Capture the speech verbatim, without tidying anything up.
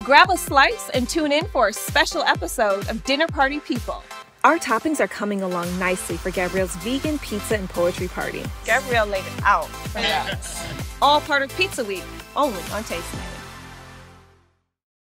Grab a slice and tune in for a special episode of Dinner Party People. Our toppings are coming along nicely for Gabrielle's vegan pizza and poetry party. Gabrielle laid it out for us. All part of Pizza Week, only on Tastemade.